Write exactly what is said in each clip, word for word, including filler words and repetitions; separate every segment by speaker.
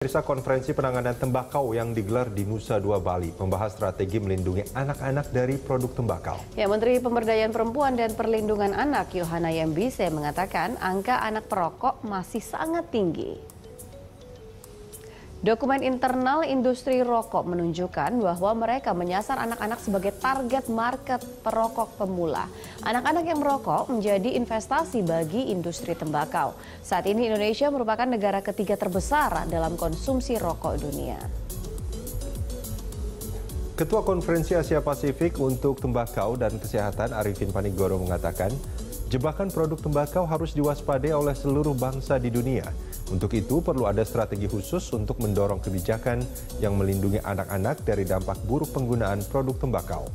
Speaker 1: Pemirsa, konferensi penanganan tembakau yang digelar di Nusa Dua Bali membahas strategi melindungi anak-anak dari produk tembakau.
Speaker 2: Ya, Menteri Pemberdayaan Perempuan dan Perlindungan Anak Yohana Yembise mengatakan angka anak perokok masih sangat tinggi. Dokumen internal industri rokok menunjukkan bahwa mereka menyasar anak-anak sebagai target market perokok pemula. Anak-anak yang merokok menjadi investasi bagi industri tembakau. Saat ini Indonesia merupakan negara ketiga terbesar dalam konsumsi rokok dunia.
Speaker 1: Ketua Konferensi Asia Pasifik untuk Tembakau dan Kesehatan Arifin Panigoro mengatakan, jebakan produk tembakau harus diwaspadai oleh seluruh bangsa di dunia. Untuk itu perlu ada strategi khusus untuk mendorong kebijakan yang melindungi anak-anak dari dampak buruk penggunaan produk tembakau.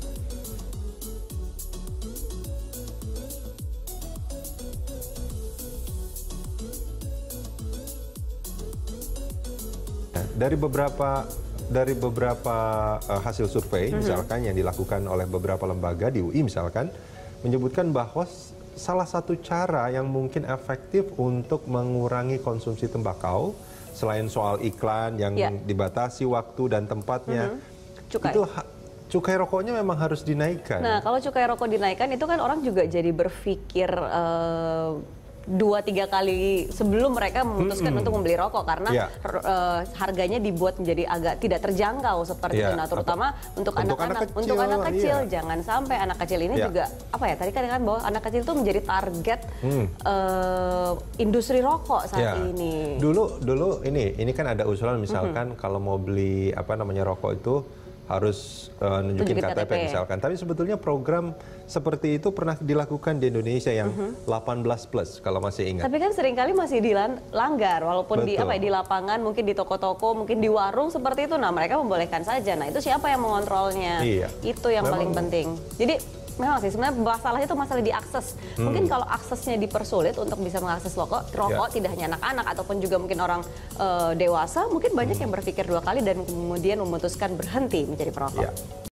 Speaker 1: Dari beberapa dari beberapa uh, hasil survei, mm-hmm. misalkan yang dilakukan oleh beberapa lembaga di U I misalkan, menyebutkan bahwa salah satu cara yang mungkin efektif untuk mengurangi konsumsi tembakau, selain soal iklan yang ya. dibatasi waktu dan tempatnya, mm-hmm. cukai. itu cukai rokoknya memang harus dinaikkan.
Speaker 2: Nah, kalau cukai rokok dinaikkan itu kan orang juga jadi berpikir uh, dua tiga kali sebelum mereka memutuskan hmm. untuk membeli rokok karena yeah. uh, harganya dibuat menjadi agak tidak terjangkau seperti yeah. itu. Nah, terutama Atau, untuk anak-anak, untuk anak kecil, iya. jangan sampai anak kecil ini yeah. juga apa ya? Tadi kan kan bahwa anak kecil itu menjadi target hmm. uh, industri rokok saat yeah. ini.
Speaker 1: Dulu dulu ini ini kan ada usulan misalkan mm-hmm. kalau mau beli apa namanya rokok itu harus uh, nunjukin K T P misalkan. Tapi sebetulnya program seperti itu pernah dilakukan di Indonesia yang uh-huh. delapan belas plus kalau masih ingat.
Speaker 2: Tapi kan seringkali masih dilanggar walaupun Betul. di apa ya, di lapangan, mungkin di toko-toko, mungkin di warung seperti itu. Nah, mereka membolehkan saja. Nah, itu siapa yang mengontrolnya? Iya. Itu yang Memang... paling penting. Jadi memang sih sebenarnya masalahnya itu masalah diakses. Hmm. Mungkin kalau aksesnya dipersulit untuk bisa mengakses rokok, rokok yeah. tidak hanya anak-anak ataupun juga mungkin orang uh, dewasa, mungkin banyak hmm. yang berpikir dua kali dan kemudian memutuskan berhenti menjadi perokok. Yeah.